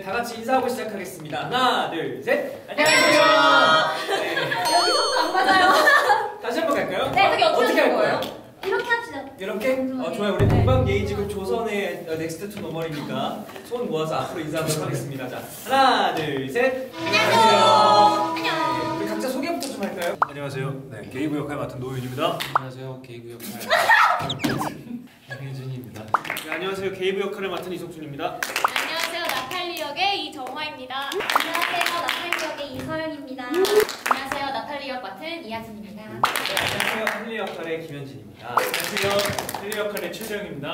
네, 다 같이 인사하고 시작하겠습니다. 하나, 둘, 셋. 안녕하세요. 네. 여기서 안 맞아요. 다시 한번 갈까요? 네, 어떻게 할 거예요? 거예요? 이렇게 합시다. 이렇게? 좋아요. 우리 동방 예의지급 조선의 넥스트 투 노멀이니까 손 모아서 앞으로 인사하도록 하겠습니다. 자, 하나, 둘, 셋. 안녕하세요. 네, 우리 각자 소개부터 좀 할까요? 안녕하세요. 네, 게이브 역할 맡은 노윤입니다. 안녕하세요. 게이브 역할 박혜준입니다. 네, 안녕하세요. 게이브 역할을 맡은 이석준입니다. 안녕하세요. 나탈리 역의 이정화입니다. 안녕하세요. 나탈리 역의 이서영입니다. 안녕하세요. 나탈리 역 맡은 이하진입니다. 네, 안녕하세요. 헨리 역할의 김현진입니다. 안녕하세요. 헨리 역할의 최재영입니다.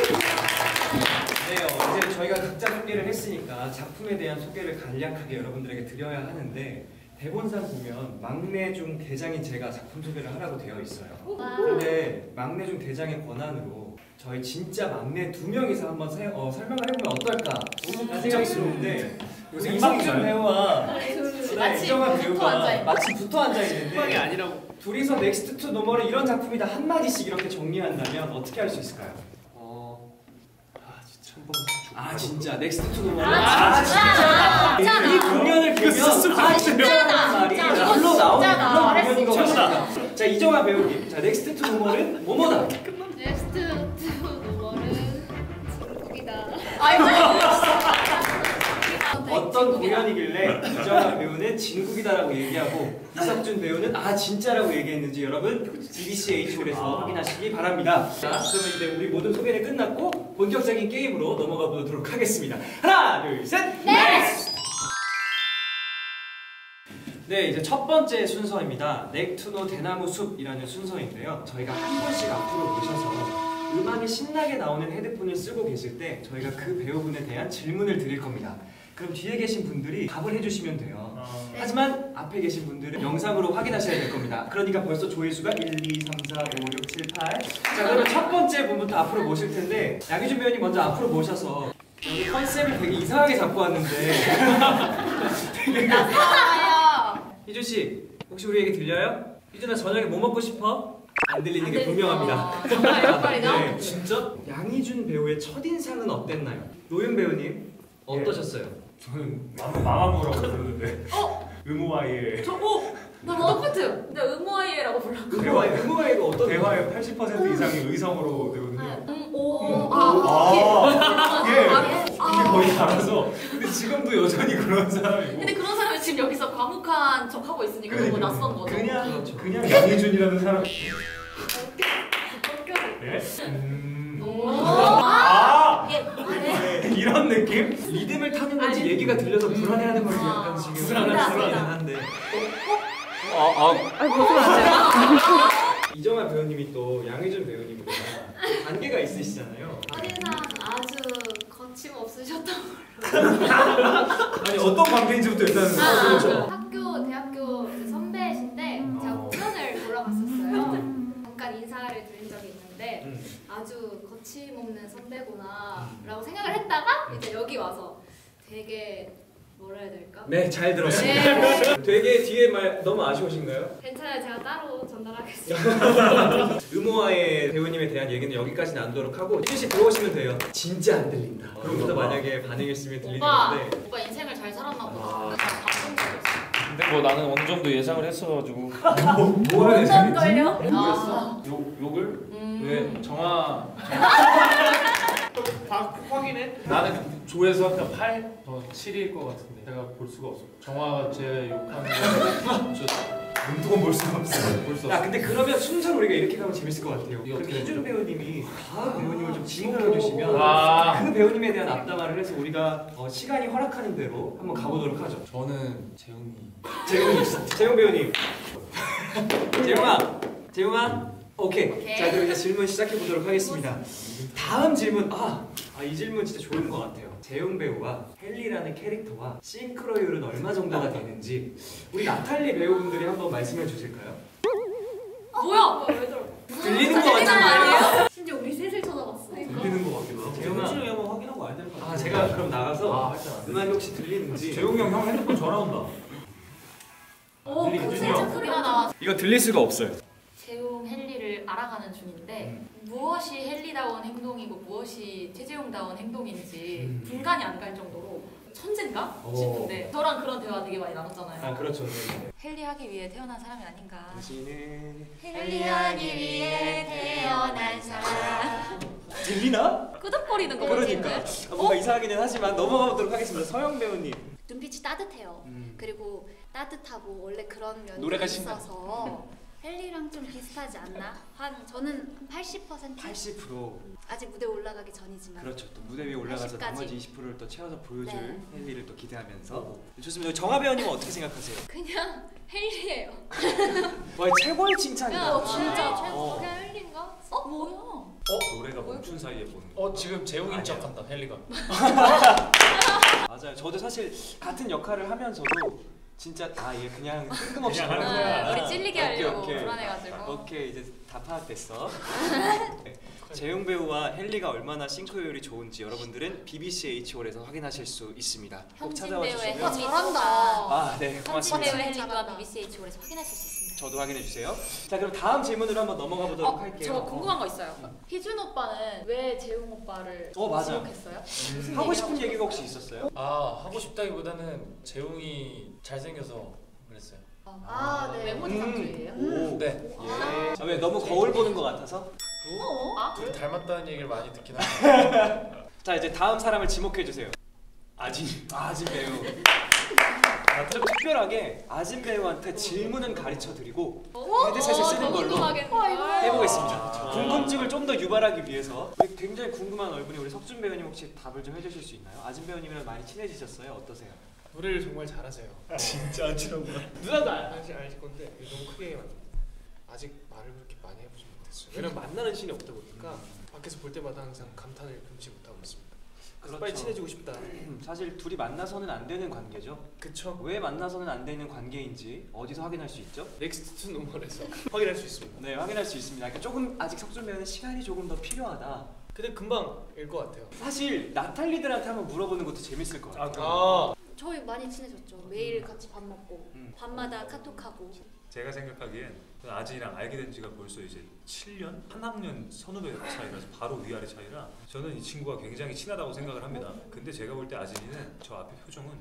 네, 이제 저희가 각자 소개를 했으니까 작품에 대한 소개를 간략하게 여러분들에게 드려야 하는데 대본상 보면 막내 중 대장인 제가 작품 소개를 하라고 되어 있어요. 근데 막내 중 대장의 권한으로 저희 진짜 막내 2명이서 한번 설명을 해보면 어떨까 라는 생각이 드는데 요새 이석준 배우와 이정환 배우가 마치 붙어 앉아있는데 이 아니라고. 둘이서 넥스트 투 노멀을 이런 작품이다 한마디씩 이렇게 정리한다면 어떻게 할 수 있을까요? 진짜 한 번. 진짜 넥스트 투 노멀 진짜. 이 공연을 보면 진짜다 말이 날로 나오는 그런 공연인 것 같습니다. 자, 이정아 배우님, 자 넥스트 투 노멀은 뭐뭐다? 넥스트 투 노멀은 진국이다. 어떤 공연이길래 이정아 배우는 진국이다라고 얘기하고 이석준 배우는 진짜라고 얘기했는지 여러분 BBCH홀에서 확인하시기 바랍니다. 자, 그러면 이제 우리 모든 소개는 끝났고 본격적인 게임으로 넘어가 보도록 하겠습니다. 하나, 둘, 셋! 네! 네, 이제 첫 번째 순서입니다. 넥투노 대나무 숲이라는 순서인데요. 저희가 한 분씩 앞으로 모셔서 음악이 신나게 나오는 헤드폰을 쓰고 계실 때 저희가 그 배우분에 대한 질문을 드릴 겁니다. 그럼 뒤에 계신 분들이 답을 해주시면 돼요. 하지만 앞에 계신 분들은 영상으로 확인하셔야 될 겁니다. 그러니까 벌써 조회수가 1, 2, 3, 4, 5, 6, 7, 8. 자, 그러면 첫 번째 분부터 앞으로 모실 텐데 양희준 배우님 먼저 앞으로 모셔서 여기 컨셉을 되게 이상하게 잡고 왔는데 되게 희준 씨, 혹시 우리 얘기 들려요? 희준아, 저녁에 뭐 먹고 싶어? 안 들리는 게 분명합니다. 정말 역발이다. 네, 진짜? 양희준 배우의 첫인상은 어땠나요? 노윤 배우님 어떠셨어요? 저는 마마무라고 부르는데 의무와의 나 똑같아요. 근데 의무아이라고 불렀고. 의무와이가 어떤 대화의 80% 이상이 의성으로 되거든요. 이게 거의 알아서. 근데 지금도 여전히 그런 사람이고. 근데 그런 사람이 지금 여기서 과묵한 척 하고 있으니까 너무 낯선 거죠. 그냥 양희준이라는 사람. 예? 이런 느낌? 리듬을 타는 건지 얘기가 들려서 불안해하는 건지 약간 지금 불안한데. 이정아 배우님이 또 양희준 배우님보다 관계가 있으시잖아요. 첫인상 아주 거침없으셨던 걸로. 아니 어떤 관계인지부터 일단 학교, 대학교 선배이신데 제가 공연을 보러 갔었어요. 잠깐 인사를 드린 적이 있는데 아주 거침없는 선배구나 라고 생각을 했다가 이제 여기 와서 되게 뭐라 해야 될까? 네, 잘 들었습니다. 네. 되게 뒤에 말 너무 아쉬우신가요? 괜찮아요. 제가 따로 전달하겠습니다. 의모아의 배우님에 대한 얘기는 여기까지 나누도록 하고 희준 씨 들어오시면 돼요. 진짜 안 들린다. 그러고서 만약에 반응이 있으면 들리는데 오빠 인생을 잘 살았나 보다. 근데 뭐 나는 어느 정도 예상을 했어가지고. 뭐를 어떤 걸요? 뭐랬어? 욕을? 왜 정화 확인해? 나는 조회수 한 8, 7일 것 같은데 제가 볼 수가 없어. 정화가 제 욕하는 거 눈두건 볼 수가 없어. 볼 수 야, 없어. 근데 그러면 순서를 우리가 이렇게 가면 재밌을 것 같아요. 이거 그럼 어떻게 희준 배우님이 다음 배우님을 좀 지목해 주시면 그 배우님에 대한 앞담화를 해서 우리가 시간이 허락하는 대로 한번 가보도록 하죠. 저는 재웅이. 재용 배우님. 재용아. 오케이. 자, 그럼 이제 질문 시작해 보도록 하겠습니다. 다음 질문. 이 질문 진짜 좋은 것 같아요. 재용 배우와 헨리라는 캐릭터와 싱크로율은 얼마 정도가 되는지 우리 나탈리 배우분들이 한번 말씀해 주실까요? 뭐야? 왜 저러? 들리는 거 같잖아요. 심지어 우리 셋을 쳐다봤어. 들리는 것 같기도 하고. 재웅이 한번 확인하고 와야 될 것 같아. 제가 그럼 나가서 음악이 혹시 들리는지. 재용이 형 핸드폰 전화 온다. 진짜 크리가 나왔어. 이거 들릴 수가 없어요. 재용 헨리를 알아가는 중인데 무엇이 헨리다운 행동이고 무엇이 최재용다운 행동인지 분간이 안 갈 정도로 천재인가 싶은데 저랑 그런 대화 되게 많이 나눴잖아요. 아 그렇죠. 네. 헨리하기 위해 태어난 사람이 아닌가. 당신은 헨리하기 위해 태어난 사람. 들리나? 끄덕거리는 거 그러니까 같은데? 뭔가 이상하기는 하지만 넘어가 보도록 하겠습니다. 서영 배우님. 눈빛이 따뜻해요. 그리고 따뜻하고 원래 그런 면이 노래가 있어서 헨리랑 좀 비슷하지 않나? 저는 80%? 80%. 아직 무대 올라가기 전이지만 그렇죠. 또 무대 위에 올라가서 80까지. 나머지 20%를 또 채워서 보여줄 네. 헨리를 또 기대하면서 좋습니다. 정하 배우님은 어떻게 생각하세요? 그냥 헨리예요. 와 최고의 칭찬이다. 진짜 어. 그냥 헨리인가? 뭐야? 노래가 멈춘 사이에 보는 지금 재웅인 척한다 헨리가. 맞아요. 저도 사실 같은 역할을 하면서도 진짜 얘 그냥 뜬금없이 그냥 하는 그러는 거야. 거야. 우리 찔리게 하려고 오케이. 불안해가지고. 오케이 이제 다 파악됐어. 재용 배우와 헨리가 얼마나 싱크로율이 좋은지 여러분들은 BBC H-홀에서 확인하실 수 있습니다. 꼭 현진 찾아와 배우의 주시고요. 헨리 잘한다. 아, 네, 현진 고맙습니다. 배우의 헨리가 잘한다. BBC H-홀에서 확인하실 수 있습니다. 저도 확인해 주세요. 자, 그럼 다음 질문으로 한번 넘어가 보도록 할게요. 저 궁금한 거 있어요. 희준 오빠는 왜 재웅 오빠를 맞아요. 지목했어요? 하고 싶은 얘기가 혹시 있었어요? 하고 싶다기보다는 재웅이 잘생겨서 그랬어요. 네. 외모 지상주의예요? 오, 네. 예. 자, 왜 너무 거울 보는 것 같아서? 둘이 닮았다는 얘기를 많이 듣긴 하는데. 자, 이제 다음 사람을 지목해 주세요. 아진 배우. 좀 특별하게 아진 배우한테 질문은 가르쳐 드리고 헤드셋을 쓰는 걸로 해보겠습니다. 궁금증을 좀 더 유발하기 위해서 굉장히 궁금한 얼굴이 우리 석준 배우님 혹시 답을 좀 해주실 수 있나요? 아진 배우님이랑 많이 친해지셨어요? 어떠세요? 노래를 정말 잘하세요. 진짜 안 친하구나. 누나도 알 건데 너무 크게 아직 말을 그렇게 많이 해보지 못했어요. 왜냐면 만나는 신이 없다 보니까 밖에서 볼 때마다 항상 감탄을 금치 못하고 있습니다. 그래서 빨리 친해지고 싶다. 사실 둘이 만나서는 안 되는 관계죠. 그쵸? 왜 만나서는 안 되는 관계인지 어디서 확인할 수 있죠? 넥스트 노멀에서 확인할 수 있습니다. 네, 확인할 수 있습니다. 그러니까 조금 아직 석준 배우는 시간이 조금 더 필요하다. 근데 금방 일 것 같아요. 사실 나탈리들한테 한번 물어보는 것도 재밌을 것 같아요. 아, 저희 많이 친해졌죠. 매일 같이 밥 먹고 밤마다 카톡하고. 제가 생각하기엔 아진이랑 알게 된 지가 벌써 이제 7년? 한 학년 선후배 차이라서 바로 위아래 차이라 저는 이 친구가 굉장히 친하다고 생각을 합니다. 근데 제가 볼 때 아진이는 저 앞에 표정은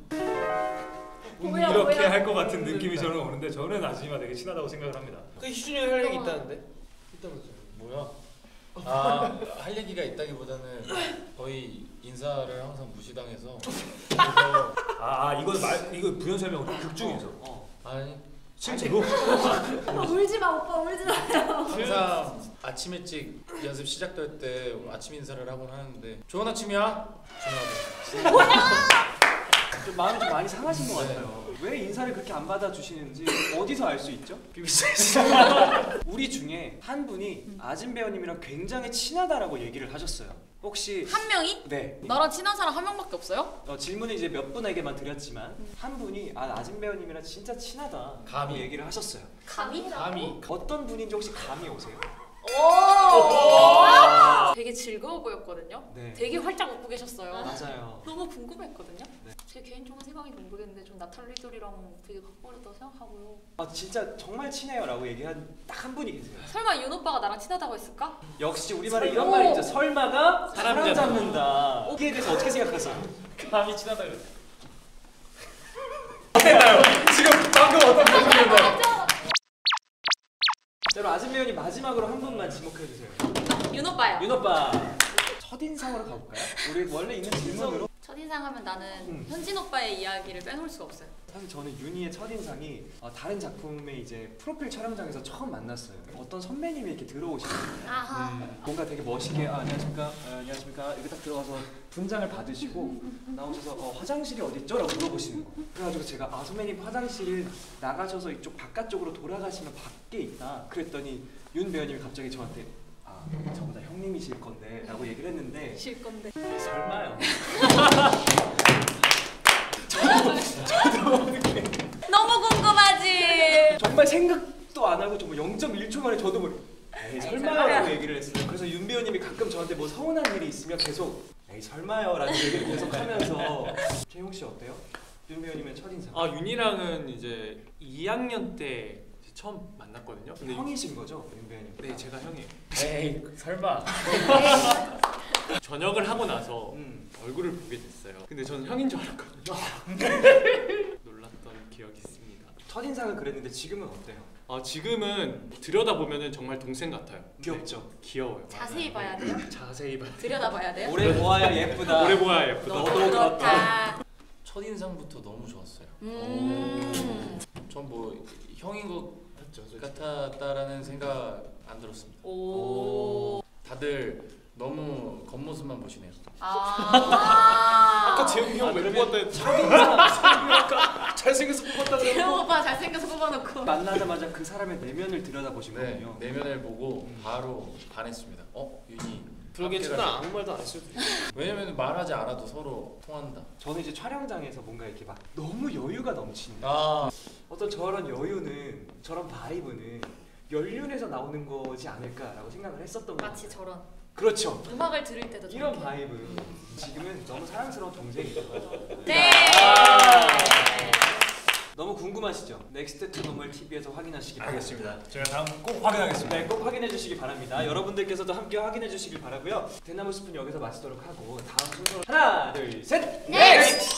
이렇게 할 것 같은 느낌이 저는 오는데 저는 아진이와 되게 친하다고 생각을 합니다. 그 희준이 형 할 얘기 있다는데? 있다면서요? 뭐야? 할 얘기가 있다기보다는 거의 인사를 항상 무시당해서 그래서 이거 부연 설명 극 중에서 아니 실제로 울지 마 오빠 울지 마. 항상 아침 일찍 연습 시작될 때 아침 인사를 하곤 하는데 좋은 아침이야? 전화하고 좀 마음이 좀 많이 상하신 것 같아요. 왜 인사를 그렇게 안 받아주시는지 어디서 알 수 있죠? 우리 중에 한 분이 아진 배우님이랑 굉장히 친하다라고 얘기를 하셨어요. 혹시 한 명이? 네. 나랑 친한 사람 한 명밖에 없어요? 질문을 이제 몇 분에게만 드렸지만 한 분이 아진 배우님이랑 진짜 친하다고 감히. 얘기를 하셨어요. 감히? 어떤 분인지 혹시 감이 오세요? 되게 즐거워 보였거든요. 네. 되게 활짝 웃고 계셨어요. 맞아요. 너무 궁금했거든요. 네. 제 개인적인 생각인지 모르겠는데 좀 나탈리들이랑 되게 가까워졌다고 생각하고요. 진짜 정말 친해요라고 얘기한 딱 한 분이 계세요. 설마 윤 오빠가 나랑 친하다고 했을까? 역시 우리말에 이런 말이 있죠. 설마가 사람 잡는다. 여기에 대해서 어떻게 생각하세요? 감히 친하다 그랬어. 지금 방금 어떤 표정이었나요? 자, 그럼 아진 배우님 마지막으로 한 분만 지목해 주세요. 윤 오빠요. 윤 오빠 첫인상으로 가볼까요? 우리 원래 있는 질문으로. 첫인상 하면 나는 현진 오빠의 이야기를 빼놓을 수가 없어요. 사실 저는 윤희의 첫인상이 다른 작품의 이제 프로필 촬영장에서 처음 만났어요. 어떤 선배님이 이렇게 들어오시는 거예요. 뭔가 되게 멋있게 안녕하십니까? 안녕하십니까? 이렇게 딱 들어가서 분장을 받으시고 나오셔서 화장실이 어딨죠? 라고 물어보시는 거예요. 그래가지고 제가 선배님 화장실 나가셔서 이쪽 바깥쪽으로 돌아가시면 밖에 있다. 그랬더니 윤 배우님이 갑자기 저한테 저보다 형님이실 건데 라고 얘기를 했는데 쉴 건데. 설마요. 너무 궁금하지. 정말 생각도 안 하고 정말 0.1초 만에 저도 뭐 에이 설마요라고 얘기를 했어요. 그래서 윤 배우님이 가끔 저한테 뭐 서운한 일이 있으면 계속 에이 설마요라는 얘기를 계속 하면서 재용 씨 어때요? 윤 배우님의 첫인상. 윤이랑은 이제 2학년 때 처음 만났거든요. 근데 형이신 거죠, 윤배현님? 네, 제가 형이에요. 에이 설마. 저녁을 하고 나서 얼굴을 보게 됐어요. 근데 저는 형인 줄 알았거든요. 놀랐던 기억이 있습니다. 첫인상은 그랬는데 지금은 어때요? 지금은 들여다보면 정말 동생 같아요. 귀엽죠? 네, 귀여워요. 자세히 봐야 돼요? 자세히 봐요. 들여다봐야 돼요? 오래 보아야 예쁘다. 오래 보아야 예쁘다. 너도 그렇다. 첫인상부터 너무 좋았어요. 전 뭐 형인 것 같았다라는 생각 안 들었습니다. 오. 다들 너무 겉모습만 보시네요. 아까 재웅이 형 왜 뽑았다 아까 잘생겨서 뽑았다 재영 그러고 오빠 잘생겨서 뽑아놓고. 만나자마자 그 사람의 내면을 들여다보신 네, 거군요. 내면을 보고 바로 반했습니다. 윤희. 그러기엔 첫날 아무 말도 안 했을 수도 있어요. 왜냐면 말하지 않아도 서로 통한다. 저는 이제 촬영장에서 뭔가 이렇게 막 너무 여유가 넘치는 아, 어떤 저런 여유는 저런 바이브는 연륜에서 나오는 거지 않을까라고 생각을 했었던 거예요. 마치 저런 그렇죠. 음악을 들을 때도 이런 저렇게. 바이브 지금은 너무 사랑스러운 동생이죠. 네. 너무 궁금하시죠? 넥스트 투 노멀 TV에서 확인하시기 바랍니다. 알겠습니다. 제가 다음 꼭 확인하겠습니다. 네, 꼭 확인해 주시기 바랍니다. 여러분들께서도 함께 확인해 주시길 바라고요. 대나무 스푼 여기서 마치도록 하고 다음 순서로 하나, 둘, 셋, 넥스트!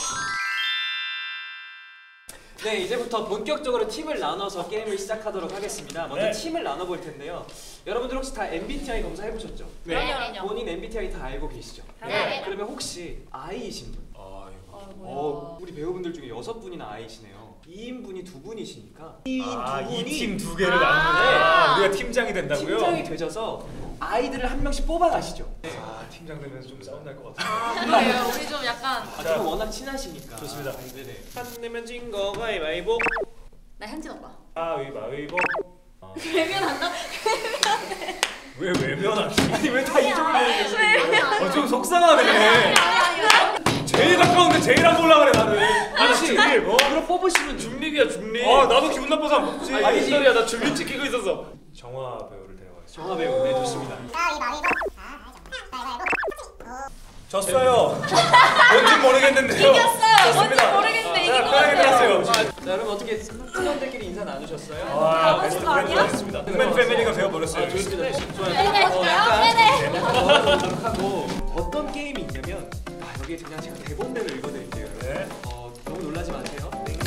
네, 이제부터 본격적으로 팀을 나눠서 게임을 시작하도록 하겠습니다. 먼저 네. 팀을 나눠볼 텐데요. 여러분들 혹시 다 MBTI 검사 해보셨죠? 네. 본인 MBTI 다 알고 계시죠? 네. 그러면 혹시 I이신 분? 뭐야. 우리 배우분들 중에 6분이나 I시네요. 2인분이 2분이시니까 이 팀 두 개를 아. 나누는데 우리가 팀장이 된다고요? 팀장이 되셔서 아이들을 한 명씩 뽑아가시죠. 팀장 되면서 좀 싸움 날 것 같아요. 그래요. 우리 좀 약간 지금 워낙 친하시니까. 좋습니다. 네네. 한 내면 진 거 가위바위보. 나 현진 오빠. 가위바위보. 외면 안 나? 왜 외면하지? 아니 왜 다 이쪽으로 얘기해? 좀 속상하네. 제일 가까운데 제일 안 보려고 그래 나는. 아저씨, 뭐? 그럼 뽑으시면 중립이야 중립. 나도 기분 나빠서 안 먹지. 아니, 아니 소리야 나 중립 지키고 있었어. 정화 배우를 데려가겠습니다. 정화 배우, 네 좋습니다. 졌어요. 뭔지 모르겠는데요. 이겼어요. 뭔지 모르겠는데 이긴 것 같아요. 끝났어요. 자 여러분 어떻게 팀원들끼리 인사 나누셨어요? 와, 멋진 거 아니야? 했습니다. 흑맨 패밀리가 되어버렸어요. 좋습니다. 좋아요. 네네. 나눠보도록 하고 어떤 게임이 있냐면 여기 그냥 제가 대본대로 읽어드릴게요. 네. 너무 놀라지 마세요.